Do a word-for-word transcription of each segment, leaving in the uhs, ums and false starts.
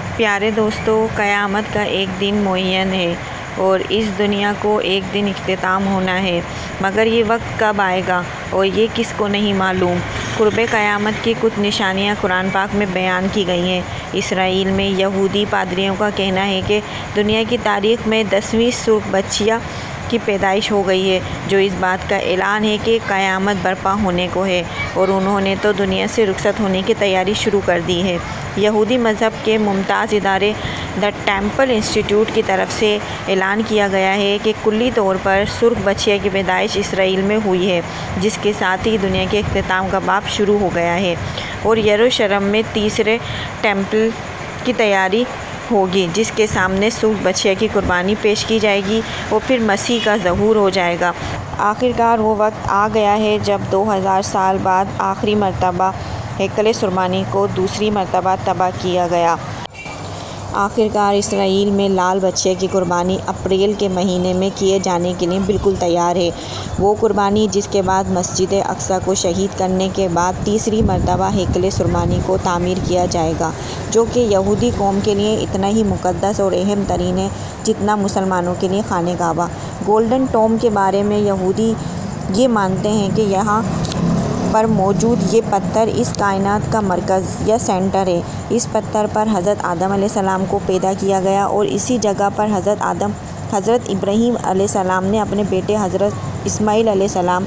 प्यारे दोस्तों, क़यामत का एक दिन मुअय्यन है और इस दुनिया को एक दिन इख्तिताम होना है, मगर ये वक्त कब आएगा और ये किसको नहीं मालूम। कुर्बे क़यामत की कुछ निशानियाँ कुरान पाक में बयान की गई हैं। इसराइल में यहूदी पादरियों का कहना है कि दुनिया की तारीख़ में दसवीं सुर्ख बच्चियाँ की पैदाइश हो गई है, जो इस बात का ऐलान है कि क़यामत बर्पा होने को है, और उन्होंने तो दुनिया से रुखसत होने की तैयारी शुरू कर दी है। यहूदी मज़हब के मुमताज़ इदारे द टेम्पल इंस्टीट्यूट की तरफ से ऐलान किया गया है कि कुल्ली तौर पर सुर्ख बच्चिया की पैदाइश इसराइल में हुई है, जिसके साथ ही दुनिया के इख्तिताम का बाब शुरू हो गया है और यरूशलेम में तीसरे टेम्पल की तैयारी होगी, जिसके सामने सुर्ख बच्चिया की कुर्बानी पेश की जाएगी और फिर मसीह का ज़हूर हो जाएगा। आखिरकार वो वक्त आ गया है जब दो हज़ार साल बाद आखिरी मरतबा हैकल सुरमानी को दूसरी मरतबा तबाह किया गया। आखिरकार इसराइल में लाल बच्चे की कुर्बानी अप्रैल के महीने में किए जाने के लिए बिल्कुल तैयार है। वो कुर्बानी जिसके बाद मस्जिद अक्सा को शहीद करने के बाद तीसरी मरतबा हैकल सुरमानी को तामीर किया जाएगा, जो कि यहूदी कौम के लिए इतना ही मुक़द्दस और अहम तरीन है जितना मुसलमानों के लिए खाने काबा। गोल्डन टोम के बारे में यहूदी ये मानते हैं कि यहाँ पर मौजूद ये पत्थर इस कायनात का मरकज़ या सेंटर है। इस पत्थर पर हज़रत आदम अलैहिस्सलाम को पैदा किया गया और इसी जगह पर हज़रत आदम हज़रत इब्राहीम अलैहिस्सलाम ने अपने बेटे हज़रत इस्माईल अलैहिस्सलाम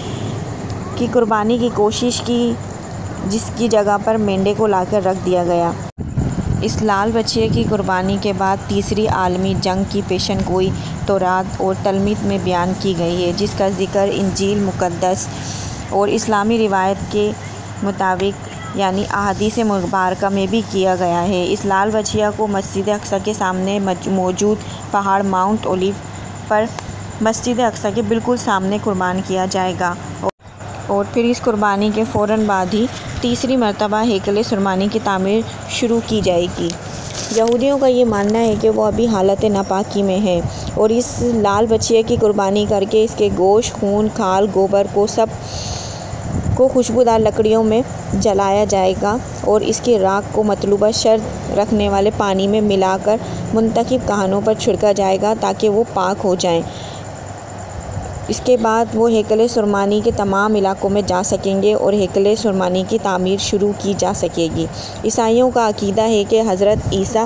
की कुर्बानी की कोशिश की, जिसकी जगह पर मेंढे को लाकर रख दिया गया। इस लाल बच्चे की कुर्बानी के बाद तीसरी आलमी जंग की पेशन गोई तौरात और तलमीद में बयान की गई है, जिसका ज़िक्र इंजील मुक़द्दस और इस्लामी रिवायत के मुताबिक यानी अहादीस मुबारका में भी किया गया है। इस लाल बच्चिया को मस्जिद अक्सा के सामने मौजूद पहाड़ माउंट ओलिव पर मस्जिद अक्सा के बिल्कुल सामने कुर्बान किया जाएगा और फिर इस कुर्बानी के फ़ौरन बाद ही तीसरी मरतबा हैकल सुरमानी की तामीर शुरू की जाएगी। यहूदियों का ये मानना है कि वो अभी हालत नापाकी में है और इस लाल बच्चिया की कुर्बानी करके इसके गोश्त, खून, खाल, गोबर को सब को खुशबूदार लकड़ियों में जलाया जाएगा और इसकी राख को मतलूबा शर्त रखने वाले पानी में मिलाकर मुंतखब कहानों पर छिड़का जाएगा ताकि वो पाक हो जाएं। इसके बाद वो हैकल सुरमानी के तमाम इलाकों में जा सकेंगे और हैकल सुरमानी की तामीर शुरू की जा सकेगी। ईसाइयों का अकीदा है कि हज़रत ईसा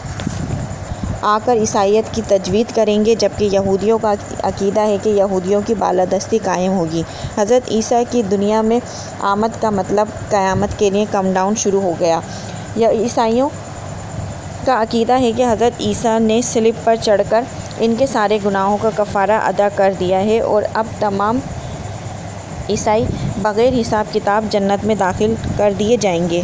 आकर ईसाइयत की तजवीद करेंगे, जबकि यहूदियों का अकीदा है कि यहूदियों की बालादस्ती कायम होगी। हज़रत ईसा की दुनिया में आमद का मतलब क़यामत के लिए काउंटडाउन शुरू हो गया। यह ईसाइयों का अकीदा है कि हज़रत ईसा ने सलीब पर चढ़कर इनके सारे गुनाहों का कफ़ारा अदा कर दिया है और अब तमाम ईसाई बग़ैर हिसाब किताब जन्नत में दाखिल कर दिए जाएंगे।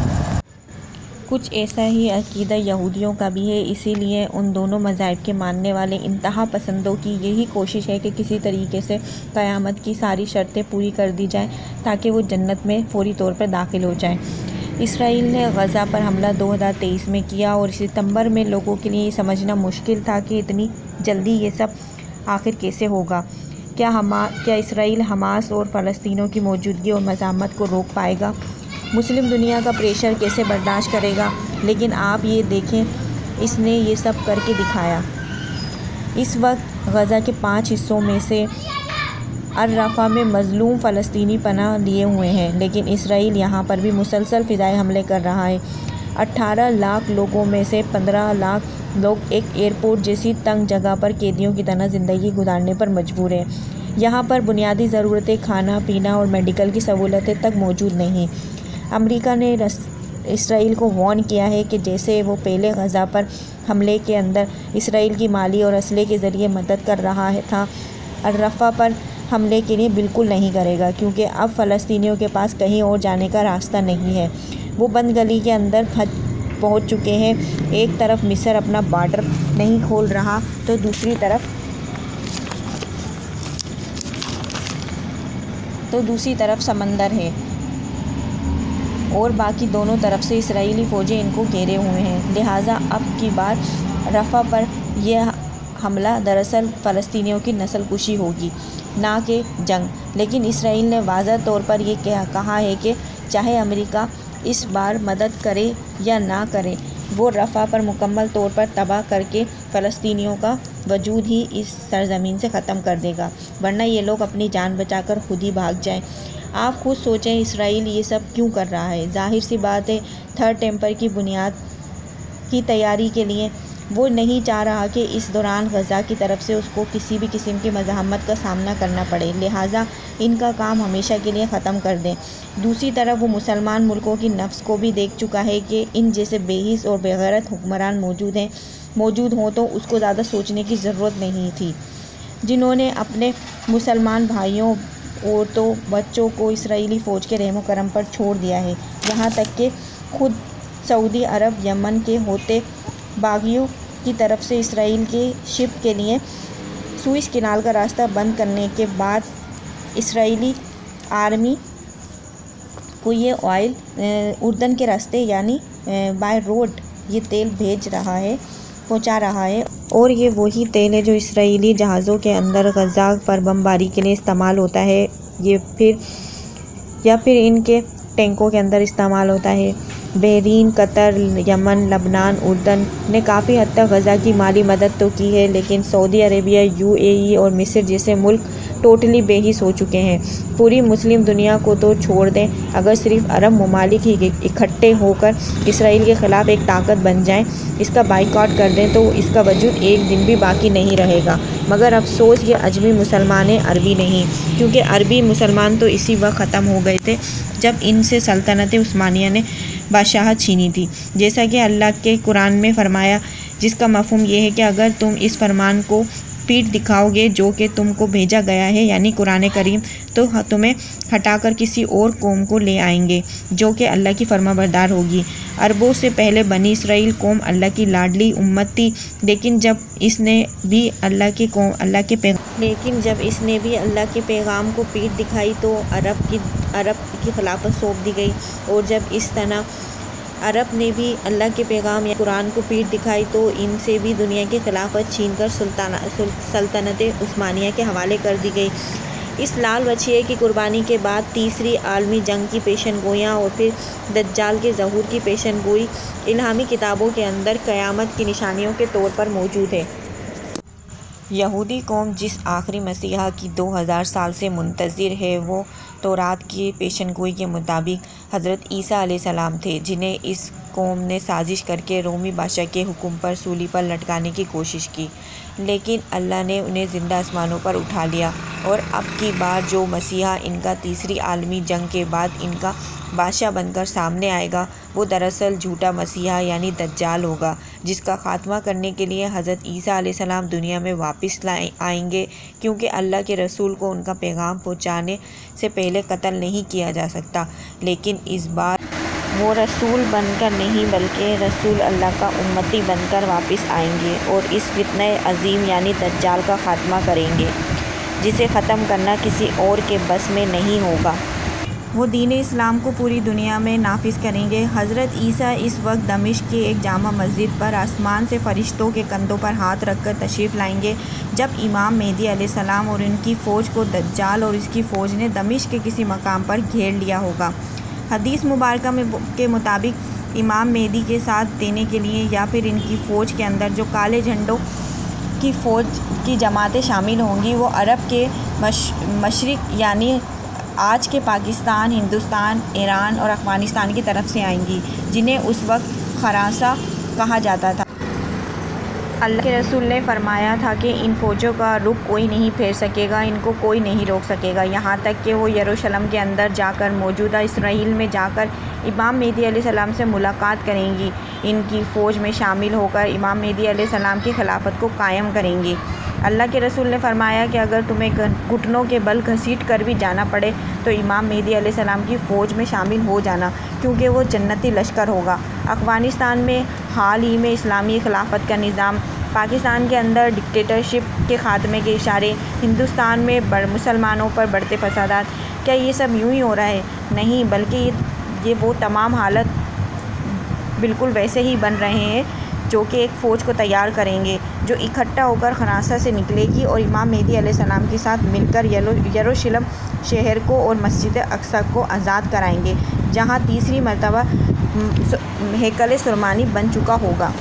कुछ ऐसा ही अकीदा यहूदियों का भी है, इसीलिए उन दोनों मज़ाहिब के मानने वाले इंतहा पसंदों की यही कोशिश है कि किसी तरीके से क़यामत की सारी शर्तें पूरी कर दी जाएं ताकि वो जन्नत में फ़ौरी तौर पर दाखिल हो जाएं। इसराइल ने गज़ा पर हमला दो हज़ार तेईस में किया और सितंबर में लोगों के लिए समझना मुश्किल था कि इतनी जल्दी ये सब आखिर कैसे होगा। क्या हमा क्या इसराइल हमास और फ़लस्तीनों की मौजूदगी और मज़ाहमत को रोक पाएगा? मुस्लिम दुनिया का प्रेशर कैसे बर्दाश्त करेगा? लेकिन आप ये देखें, इसने ये सब करके दिखाया। इस वक्त गज़ा के पाँच हिस्सों में से अर-रफ़ा में मज़लूम फ़लस्तीनी पनाह लिए हुए हैं, लेकिन इसराइल यहाँ पर भी मुसलसल फ़िज़ाई हमले कर रहा है। अठारह लाख लोगों में से पंद्रह लाख लोग एक एयरपोर्ट जैसी तंग जगह पर कैदियों की तरह ज़िंदगी गुजारने पर मजबूर हैं। यहाँ पर बुनियादी ज़रूरतें, खाना पीना और मेडिकल की सहूलतें तक मौजूद नहीं। अमेरिका ने इसराइल को वार्न किया है कि जैसे वो पहले गज़ा पर हमले के अंदर इसराइल की माली और असले के ज़रिए मदद कर रहा है था, अर-रफ़ा पर हमले के लिए बिल्कुल नहीं करेगा, क्योंकि अब फ़लस्तीनियों के पास कहीं और जाने का रास्ता नहीं है। वो बंद गली के अंदर फंस पहुँच चुके हैं। एक तरफ मिस्र अपना बॉर्डर नहीं खोल रहा तो दूसरी तरफ तो दूसरी तरफ समंदर है और बाकी दोनों तरफ से इसराइली फ़ौजें इनको घेरे हुए हैं। लिहाजा अब की बार रफ़ा पर यह हमला दरअसल फ़लस्तीनियों की नस्लकुशी होगी, ना कि जंग। लेकिन इसराइल ने वाज़ह तौर पर यह कहा है कि चाहे अमेरिका इस बार मदद करे या ना करे, वो रफ़ा पर मुकम्मल तौर पर तबाह करके फ़लस्तीनियों का वजूद ही इस सरज़मीन से ख़त्म कर देगा, वरना ये लोग अपनी जान बचाकर खुद ही भाग जाएं। आप खुद सोचें, इसराइल ये सब क्यों कर रहा है? ज़ाहिर सी बात है, थर्ड टेम्पर की बुनियाद की तैयारी के लिए। वो नहीं चाह रहा कि इस दौरान गज़ा की तरफ से उसको किसी भी किस्म की मज़ाहमत का सामना करना पड़े, लिहाजा इनका काम हमेशा के लिए ख़त्म कर दें। दूसरी तरफ वो मुसलमान मुल्कों की नफ्स को भी देख चुका है कि इन जैसे बेहिस और बेगैरत हुक्मरान मौजूद हैं मौजूद हों तो उसको ज़्यादा सोचने की ज़रूरत नहीं थी, जिन्होंने अपने मुसलमान भाइयों, औरतों, बच्चों को इसराइली फ़ौज के रहमो करम पर छोड़ दिया है। यहाँ तक कि खुद सऊदी अरब यमन के होते बागियों की तरफ से इसराइल के शिप के लिए सुएज़ कैनाल का रास्ता बंद करने के बाद इसराइली आर्मी को ये ऑयल उर्दन के रास्ते यानी बाय रोड ये तेल भेज रहा है पहुंचा रहा है, और ये वही तेल है जो इसराइली जहाज़ों के अंदर गज़ा पर बमबारी के लिए इस्तेमाल होता है, ये फिर या फिर इनके टैंकों के अंदर इस्तेमाल होता है। बहरीन, कतर, यमन, लबनान, उर्दन ने काफ़ी हद तक गज़ा की माली मदद तो की है, लेकिन सऊदी अरेबिया, यूएई और मिस्र जैसे मुल्क टोटली बेहिस हो चुके हैं। पूरी मुस्लिम दुनिया को तो छोड़ दें, अगर सिर्फ अरब ममालिक ही इकट्ठे होकर इसराइल के ख़िलाफ़ एक ताकत बन जाएं, इसका बाइकआउट कर दें, तो इसका वजूद एक दिन भी बाकी नहीं रहेगा। मगर अफसोस ये अजमी मुसलमान हैं, अरबी नहीं, क्योंकि अरबी मुसलमान तो इसी वक्त ख़त्म हो गए थे जब इनसे सल्तनत उस्मानिया ने बादशाहत छीनी थी। जैसा कि अल्लाह के कुरान में फ़रमाया, जिसका मफ़हूम ये है कि अगर तुम इस फरमान को पीठ दिखाओगे जो कि तुमको भेजा गया है यानी कुरान करीम, तो तुम्हें हटाकर किसी और कौम को ले आएंगे जो कि अल्लाह की फरमाबरदार होगी। अरबों से पहले बनी इसराइल कौम अल्लाह की लाडली उम्मत थी, लेकिन जब इसने भी अल्लाह की कौम अल्लाह के पैगाम लेकिन जब इसने भी अल्लाह के पैगाम को पीठ दिखाई तो अरब की अरब की खिलाफत सौंप दी गई, और जब इस तरह अरब ने भी अल्लाह के पैगाम या कुरान को पीठ दिखाई तो इनसे भी दुनिया की खिलाफत छीन कर सुल्ताना सल्तनत उस्मानिया के हवाले कर दी गई। इस लाल बछिए की कुर्बानी के बाद तीसरी आलमी जंग की पेशन गोइयाँ और फिर दज्जाल के ज़हूर की पेशन गोई इल्हामी किताबों के अंदर क़यामत की निशानियों के तौर पर मौजूद है। यहूदी कौम जिस आखिरी मसीहा की दो हज़ार साल से मुंतज़िर है, वो तौरात की पेशनगोई के मुताबिक हज़रत ईसा अलैहिस्सलाम थे, जिन्हें इस कौम ने साजिश करके रोमी बादशाह के हुक्म पर सूली पर लटकाने की कोशिश की, लेकिन अल्लाह ने उन्हें ज़िंदा आसमानों पर उठा लिया। और अब की बार जो मसीहा इनका तीसरी आलमी जंग के बाद इनका बादशाह बनकर सामने आएगा, वो दरअसल झूठा मसीहा यानी दज्जाल होगा, जिसका ख़ात्मा करने के लिए हज़रत ईसा अलैहिस्सलाम दुनिया में वापस लाए आएंगे, क्योंकि अल्लाह के रसूल को उनका पैगाम पहुंचाने से पहले कत्ल नहीं किया जा सकता। लेकिन इस बार वो रसूल बनकर नहीं बल्कि रसूल अल्लाह का उम्मती बनकर वापस आएंगे और इस फितने अजीम यानी दज्जाल का ख़ात्मा करेंगे, जिसे ख़त्म करना किसी और के बस में नहीं होगा। वो दीन इस्लाम को पूरी दुनिया में नाफिज करेंगे। हज़रत ईसा इस वक्त दमिश्क की एक जामा मस्जिद पर आसमान से फ़रिश्तों के कंधों पर हाथ रखकर तशरीफ़ लाएंगे, जब इमाम मेहदी अलैहिस्सलाम और उनकी फ़ौज को दज्जाल और इसकी फ़ौज ने दमिश्क के किसी मकाम पर घेर लिया होगा। हदीस मुबारक में के मुताबिक इमाम मेहदी के साथ देने के लिए या फिर इनकी फ़ौज के अंदर जो काले झंडों की फ़ौज की जमातें शामिल होंगी, वो अरब के मश मशरिक़ यानी आज के पाकिस्तान, हिंदुस्तान, ईरान और अफ़गानिस्तान की तरफ से आएंगी, जिन्हें उस वक्त खरासा कहा जाता था। अल्लाह के रसूल ने फरमाया था कि इन फ़ौजों का रुख कोई नहीं फेर सकेगा, इनको कोई नहीं रोक सकेगा, यहाँ तक कि वो यरूशलेम के अंदर जाकर मौजूदा इसराइल में जाकर इमाम मेहदी अलैहिस्सलाम से मुलाकात करेंगी। इनकी फ़ौज में शामिल होकर इमाम मेहदी अलैहिस्सलाम की खिलाफत को कायम करेंगी। अल्लाह के रसूल ने फरमाया कि अगर तुम्हें घुटनों के बल घसीट कर भी जाना पड़े तो इमाम मेहदी अलैहिस्सलाम की फ़ौज में शामिल हो जाना, क्योंकि वो जन्नती लश्कर होगा। अफ़गानिस्तान में हाल ही में इस्लामी खिलाफत का निज़ाम, पाकिस्तान के अंदर डिक्टेटरशिप के ख़ात्मे के इशारे, हिंदुस्तान में बड़ मुसलमानों पर बढ़ते फसादात, क्या ये सब यूँ ही हो रहा है? नहीं, बल्कि ये वो तमाम हालत बिल्कुल वैसे ही बन रहे हैं जो कि एक फ़ौज को तैयार करेंगे जो इकट्ठा होकर खनासा से निकलेगी और इमाम मेहदी अलैहिस्सलाम के साथ मिलकर यरूशलेम शहर को और मस्जिद अक्सा को आज़ाद कराएंगे, जहां तीसरी मरतबा हैकल सुलेमानी बन चुका होगा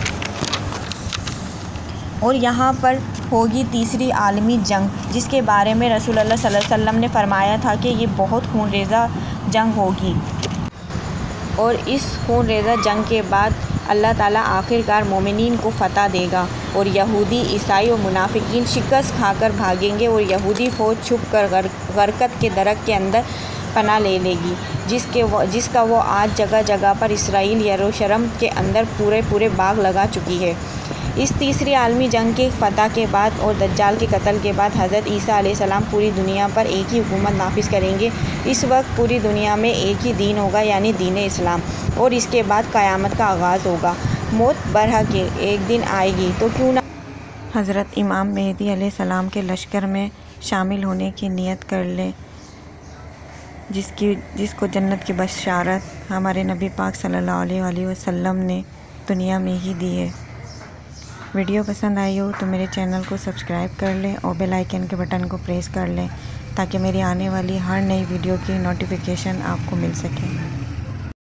और यहाँ पर होगी तीसरी आलमी जंग, जिसके बारे में रसूलुल्लाह सल्लल्लाहु अलैहि वसल्लम ने फरमाया था कि ये बहुत खूनरेज़ा जंग होगी। और इस खूनरेज़ा जंग के बाद अल्लाह ताला आखिरकार मोमिनीन को फ़तह देगा और यहूदी, ईसाई और मुनाफिकीन शिकस्त खाकर भागेंगे और यहूदी फ़ौज छुप कर गर, गरकत के दरख्त के अंदर पनाह ले लेगी, जिसके वो जिसका वो आज जगह जगह पर इसराइल यरूशलेम के अंदर पूरे पूरे बाग लगा चुकी है। इस तीसरी आलमी जंग के फ़तह के बाद और दज्जाल के कत्ल के बाद हज़रत ईसा अलैहिस्सलाम पूरी दुनिया पर एक ही हुकूमत नाफिज करेंगे। इस वक्त पूरी दुनिया में एक ही दीन होगा, यानी दीन इस्लाम, और इसके बाद क़यामत का आगाज़ होगा। मौत बरहक एक दिन आएगी, तो क्यों ना हज़रत इमाम मेहदी अलैहिस्सलाम के लश्कर में शामिल होने की नीयत कर ले, जिसकी जिसको जन्नत की बशारत हमारे नबी पाक सल्लल्लाहु अलैहि वसल्लम ने दुनिया में ही दी है। वीडियो पसंद आई हो तो मेरे चैनल को सब्सक्राइब कर लें और बेल आइकन के बटन को प्रेस कर लें, ताकि मेरी आने वाली हर नई वीडियो की नोटिफिकेशन आपको मिल सके।